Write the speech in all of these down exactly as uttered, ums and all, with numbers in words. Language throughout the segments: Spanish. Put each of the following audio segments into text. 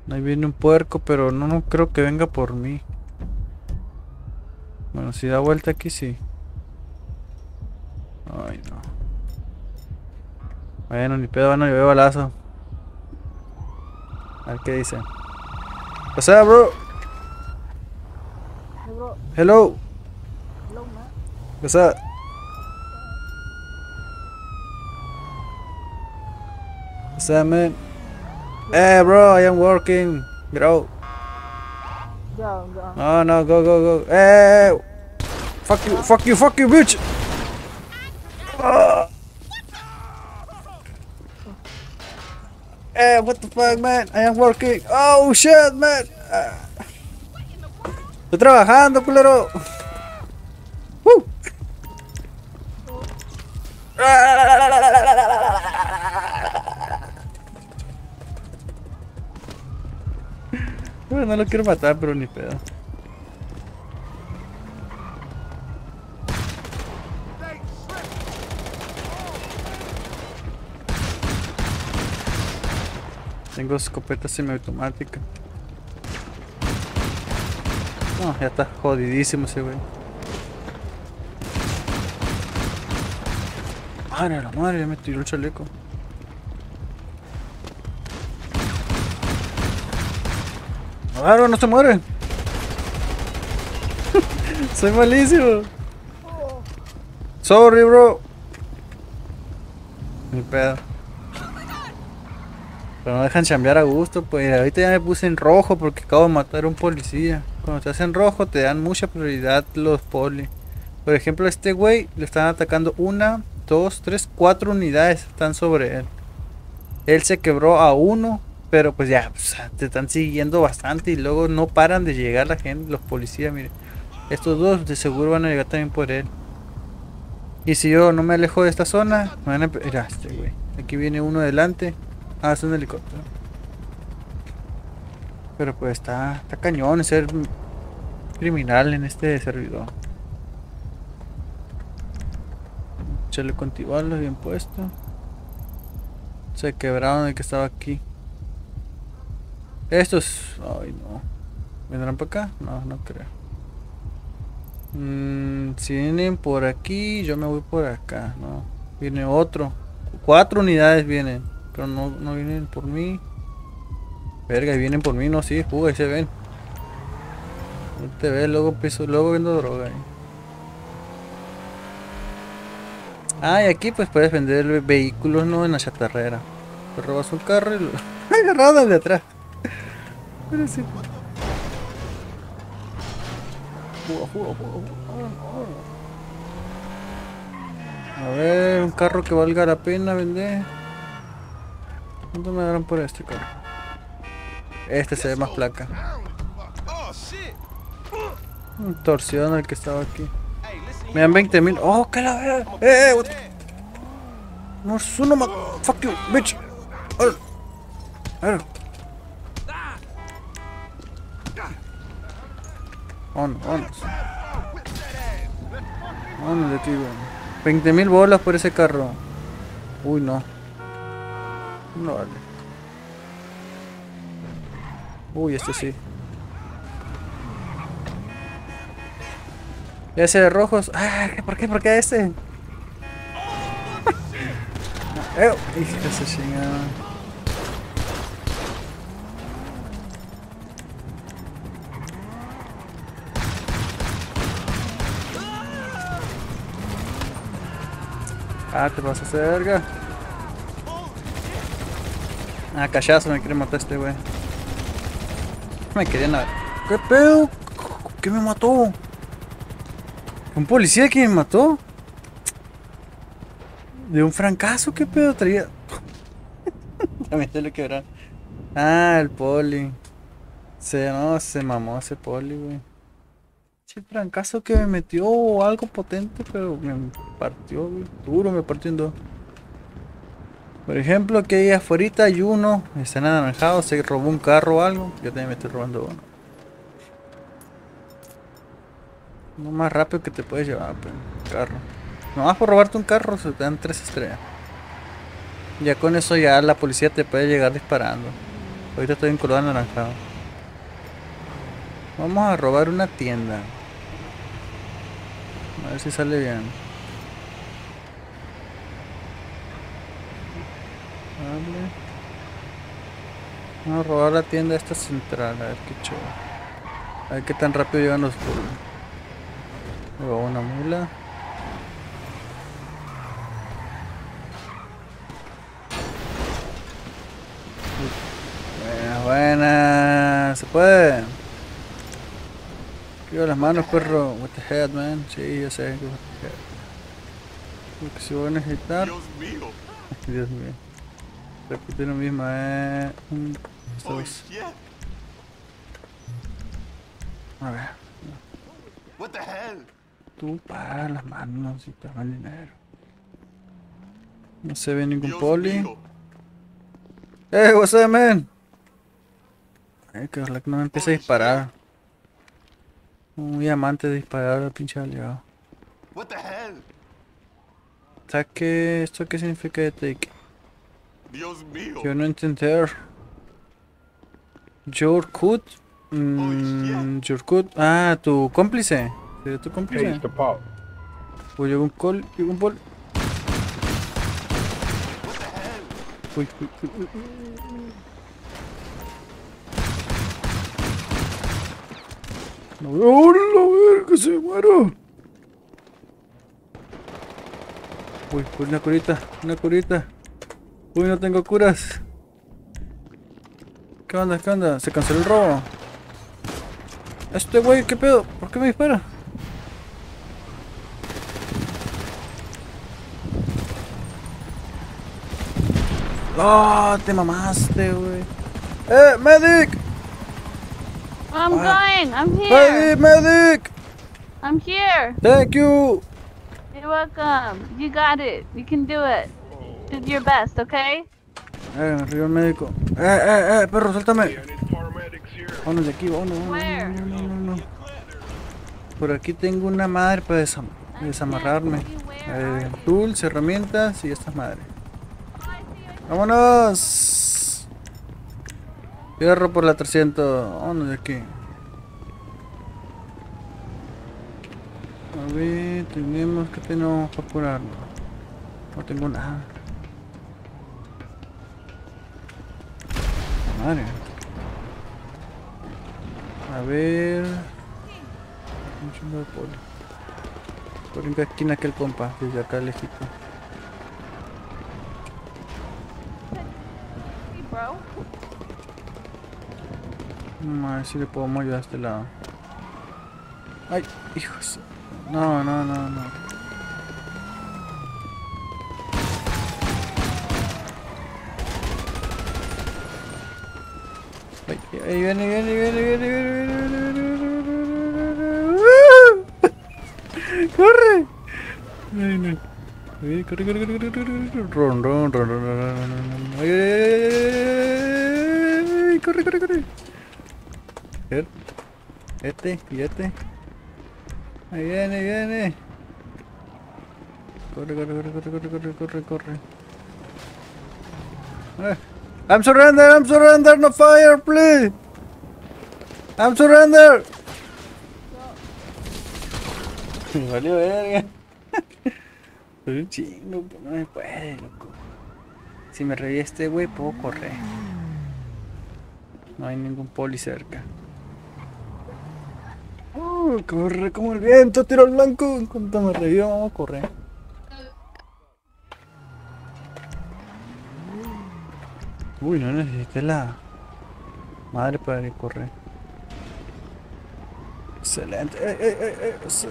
Ahí viene un puerco, pero no, no creo que venga por mí. Bueno, si da vuelta aquí, sí. Ay, no. Bueno, ni pedo, bueno, yo veo balazo. A ver qué dice. O sea, bro. Hey bro, Hello. hello man. O sea, o sea, man. Hey, bro, I am working. Bro. Yeah, yeah. No, no, go, go, go. Hey, fuck you, fuck you, fuck you, bitch. Ah. Hey, what the fuck, man? I am working. Oh, shit, man. Ah. Estoy trabajando, culero. Woo. Bueno, no lo quiero matar, pero ni pedo. Tengo escopeta semiautomática. No, ya está jodidísimo ese güey. Madre, la madre, ya me tiró el chaleco. Claro, no se muere. Soy malísimo. Sorry, bro. Ni pedo. Pero no dejan chambear a gusto, pues ahorita ya me puse en rojo porque acabo de matar a un policía. Cuando te hacen rojo te dan mucha prioridad los poli. Por ejemplo, a este güey le están atacando una, dos, tres, cuatro unidades están sobre él. Él se quebró a uno, pero pues ya, pues, te están siguiendo bastante y luego no paran de llegar la gente, los policías, mire. Estos dos de seguro van a llegar también por él. Y si yo no me alejo de esta zona, me van a... Mira, este güey. Aquí viene uno delante. Ah, es un helicóptero. Pero pues está, está cañón ser criminal en este servidor. Chaleco antibalas bien puesto. Se quebraron el que estaba aquí. Estos... Ay, no. ¿Vendrán para acá? No, no creo. Mm, si vienen por aquí, yo me voy por acá, ¿no? Viene otro. Cuatro unidades vienen. Pero no, no vienen por mí. Verga, y vienen por mí, no, sí, juga, ahí se ven. No te ves, luego piso, luego vendo droga ahí. Ah, y aquí pues puedes vender vehículos, ¿no? En la chatarrera. Te robas un carro y lo... agarrado de atrás. Pero sí. Juga, juga, juga, juga. A ver, un carro que valga la pena vender. ¿Cuánto me darán por este carro? Este se ve más placa. Un torsión el que estaba aquí. Me dan veinte mil. Oh, que la verga. Eh, eh, what the... No es uno más. Fuck you, bitch. A ver. Vámonos, vámonos. Vámonos de aquí, güey. veinte mil bolas por ese carro. Uy, no. No vale. Uy, este sí. Ese de rojos. Ah, ¿por qué? ¿Por qué ese? Eh, hijo de esa chingada. Ah, te vas a hacer verga. Ah, callazo, me quiere matar este güey. Me querían a... ¿Qué pedo? ¿Qué me mató? ¿Un policía que me mató? ¿De un francazo? ¿Qué pedo traía? También te lo quebraron. Ah, el poli. Se, no, se mamó ese poli, güey. Che, francazo que me metió algo potente, pero me partió, güey. Duro, me partió en dos. Por ejemplo, que ahí afuera hay uno, está anaranjado, se robó un carro o algo. Yo también me estoy robando uno. Lo más rápido que te puedes llevar, pues, un carro. Nomás por robarte un carro se te dan tres estrellas. Ya con eso ya la policía te puede llegar disparando. Ahorita estoy en color anaranjado. Vamos a robar una tienda. A ver si sale bien. Vale. Vamos a robar la tienda esta central. A ver qué chévere. A ver qué tan rápido llegan los puros. Robo una mula. Buena, buena. Se puede. Quiero las manos, perro. What the head, man. Sí, yo sé. Porque si voy a necesitar. Dios mío. Dios mío. Repite lo mismo, eh. Un, Holy dos. shit. A ver. What the hell? Tú para las manos y te dan dinero. No se ve ningún Dios poli. mío. ¡Eh, what's up, man! Ay, que ojalá que no me empiece a disparar. Muy amante de disparar al pinche aliado. What the hell? Saque. ¿Esto qué significa de take? Dios mío. Yo no entender. Jorkut. Mm, Jorkut. Ah, tu cómplice. ¿Sería tu cómplice? Page the pop. Uy, llegó un call. Llegó un poli. What the hell? Uy, uy, uy, uy, uy. No veo ahora la verga, se me muero. Uy, uy, una curita, una curita. Uy, no tengo curas. ¿Qué onda, qué onda? Se canceló el robo. Este güey, ¿qué pedo? ¿Por qué me dispara? ¡Oh! Te mamaste, güey. ¡Eh, medic! I'm Ah. going. I'm here. ¡Medic, medic! I'm here. Thank you. You're welcome. You got it. You can do it. Do your best, okay? Eh, arriba el médico. Eh, eh, eh, perro, suéltame. I need paramedics here. Vámonos de aquí, vámonos. vámonos, Where? No, no, no, no. Por aquí tengo una madre para desam desamarrarme. Eh, tools, herramientas y estas madres. ¡Vámonos! Fierro por la trescientos. Vámonos de aquí. A ver, tenemos que tenemos para curarnos. No tengo nada. Madre. A ver. Un chingo de poli. Por en qué esquina aquel compa, desde acá lejito. Hey, bro. A ver si le podemos ayudar a este lado. Ay, hijos. No, no, no, no. Ay, ahí viene, viene, viene, viene, viene, viene, viene, viene, viene, viene. ¡Corre! Ay, no. Ay, corre, corre, corre, corre, corre, corre. Ron, ron, ron, ron, ron, ron, ron. Ay, ay, ay, ay, ay, ay, corre, corre, corre. A ver. Este y este. Ahí viene, viene. Corre, corre, corre, corre, corre, corre, corre, corre. Eh. I'm surrender, I'm surrender, no fire, please. I'm surrender. Me valió verga. Soy un chingo, pero no me puede, loco. Si me revive este güey, puedo correr. No hay ningún poli cerca. Uh, corre como el viento, tiro al blanco. En cuanto me reviva, vamos a correr. Uy, no necesité la madre para ir a correr. Excelente. Eh, eh, eh, eh, eso.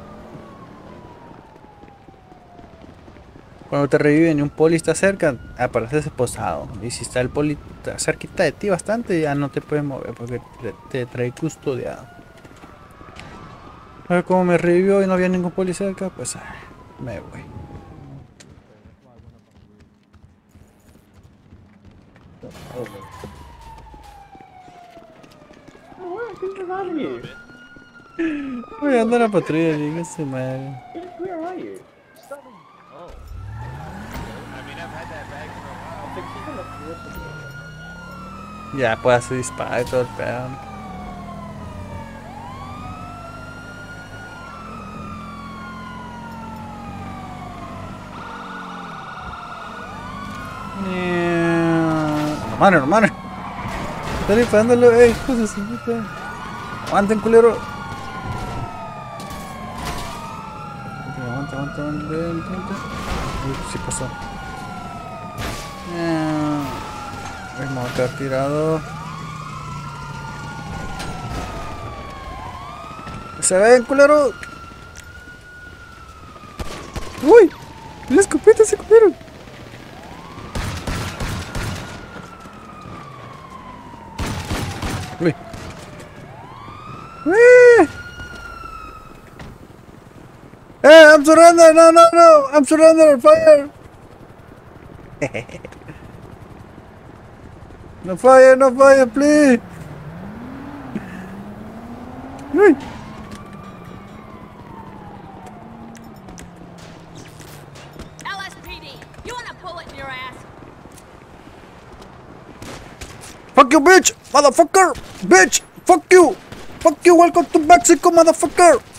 Cuando te reviven y un poli está cerca, apareces esposado. Y si está el poli cerquita de ti bastante, ya no te puedes mover porque te, te trae custodiado. A ver cómo me revivió y no había ningún poli cerca, pues ay, me voy. Voy a andar a la patrulla, diga su madre. Where are you? Oh. I mean, I've had that bag for a while. Ya puede hacer disparo y todo el pedo. Hermano, hermano. Estoy disparándolo, ey, hijos de su puta. Aguanten, culero. Aguanta, aguanta, aguanta, aguanta. Uy, sí pasó. Eh, me voy a quedar tirado. Se ven, culero. Uy, la escopeta se comieron. Uy. Uy. Hey, I'm surrender! No, no, no! I'm surrender! Fire! No fire, no fire, please! Uy. L S P D, you want a bullet in your ass? Fuck you, bitch! Motherfucker! Bitch! Fuck you! Fuck you! Welcome to Mexico, motherfucker!